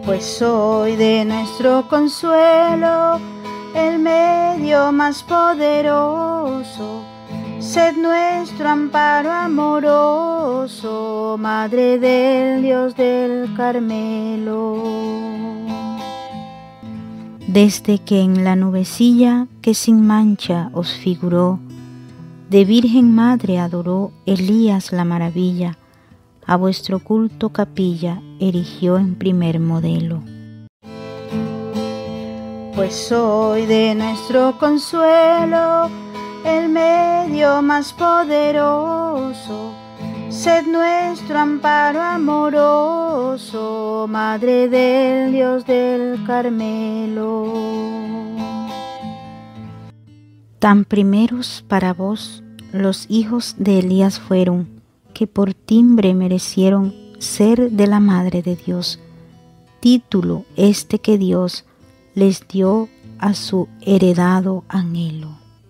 pues soy de nuestro consuelo el medio más poderoso. Sed nuestro amparo amoroso, Madre del Dios del Carmelo. Desde que en la nubecilla que sin mancha os figuró, de Virgen Madre adoró Elías la maravilla, a vuestro culto capilla erigió en primer modelo. Pues soy de nuestro consuelo el medio más poderoso. Sed nuestro amparo amoroso, Madre del Dios del Carmelo. Tan primeros para vos los hijos de Elías fueron, que por timbre merecieron ser de la Madre de Dios, título este que Dios les dio a su heredado anhelo.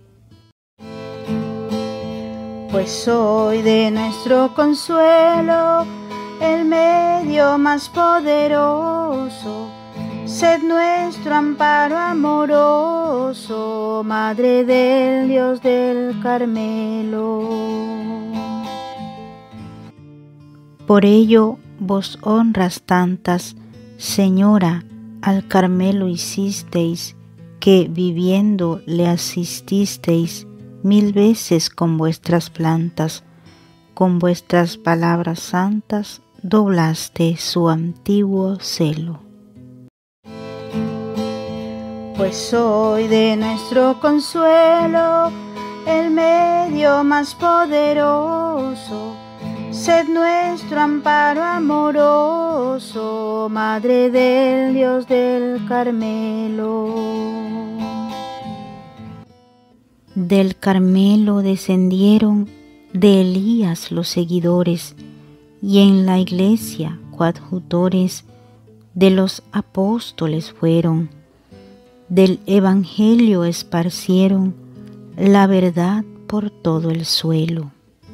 Pues soy de nuestro consuelo el medio más poderoso. Sed nuestro amparo amoroso, Madre del Dios del Carmelo. Por ello vos honras tantas, Señora, al Carmelo hicisteis, que viviendo le asististeis 1000 veces con vuestras plantas, con vuestras palabras santas doblaste su antiguo celo. Pues soy de nuestro consuelo el medio más poderoso. Sed nuestro amparo amoroso, Madre del Dios del Carmelo. Del Carmelo descendieron de Elías los seguidores, y en la iglesia coadjutores de los apóstoles fueron. Del Evangelio esparcieron la verdad por todo el suelo.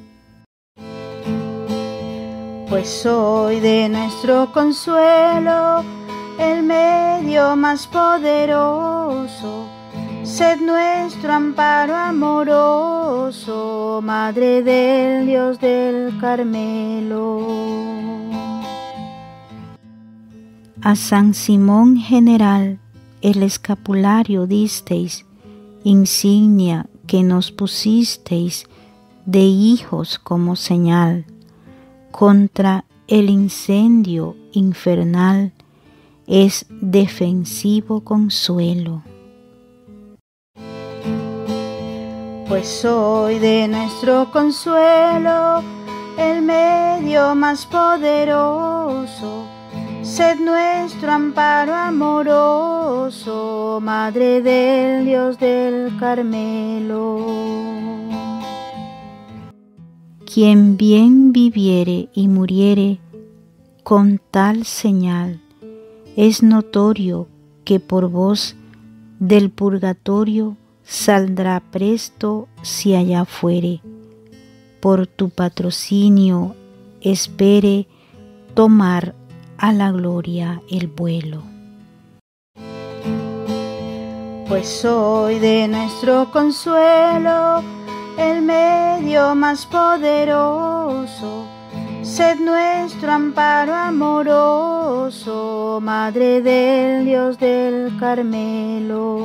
Pues soy de nuestro consuelo el medio más poderoso. Sed nuestro amparo amoroso, Madre del Dios del Carmelo. A San Simón General el escapulario disteis, insignia que nos pusisteis de hijos como señal. Contra el incendio infernal es defensivo consuelo. Pues soy de nuestro consuelo el medio más poderoso. Sed nuestro amparo amoroso, Madre del Dios del Carmelo. Quien bien viviere y muriere con tal señal, es notorio que por vos del purgatorio saldrá presto si allá fuere. Por tu patrocinio espere tomar a la gloria el vuelo. Pues soy de nuestro consuelo el medio más poderoso. Sed nuestro amparo amoroso, Madre del Dios del Carmelo.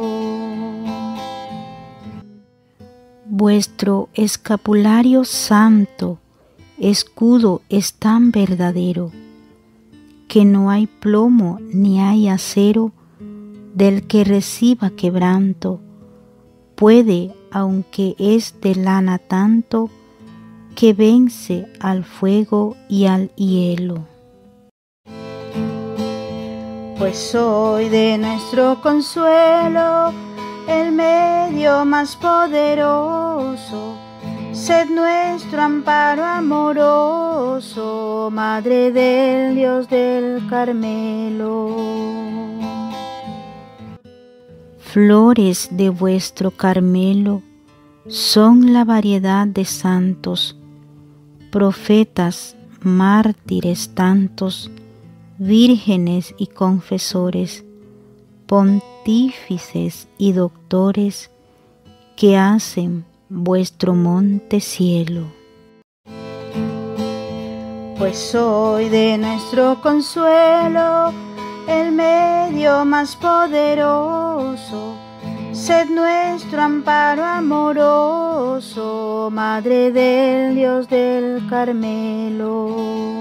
Vuestro escapulario santo, escudo es tan verdadero, que no hay plomo ni hay acero del que reciba quebranto. Puede, aunque es de lana tanto, que vence al fuego y al hielo. Pues soy de nuestro consuelo el medio más poderoso. Sed nuestro amparo amoroso, Madre del Dios del Carmelo. Flores de vuestro Carmelo son la variedad de santos, profetas, mártires tantos, vírgenes y confesores, pontífices y doctores, que hacen vuestro monte cielo. Pues soy de nuestro consuelo el medio más poderoso. Sed nuestro amparo amoroso, Madre del Dios del Carmelo.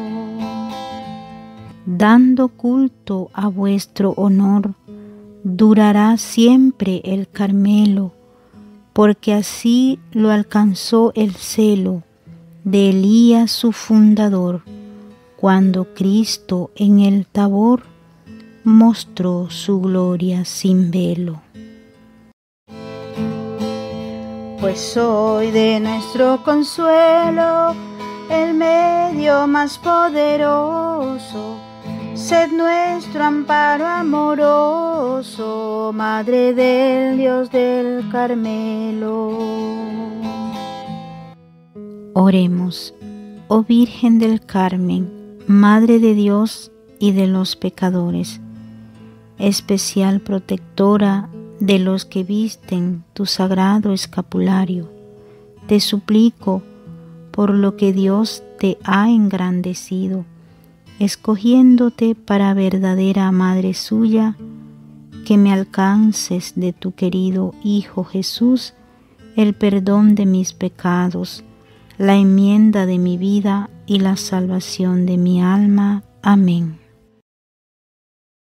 Dando culto a vuestro honor, durará siempre el Carmelo, porque así lo alcanzó el celo de Elías su fundador, cuando Cristo en el Tabor mostró su gloria sin velo. Pues soy de nuestro consuelo el medio más poderoso. Sed nuestro amparo amoroso, Madre del Dios del Carmelo. Oremos, oh Virgen del Carmen, Madre de Dios y de los pecadores, especial protectora de los que visten tu sagrado escapulario. Te suplico, por lo que Dios te ha engrandecido, escogiéndote para verdadera Madre suya, que me alcances de tu querido Hijo Jesús el perdón de mis pecados, la enmienda de mi vida y la salvación de mi alma. Amén.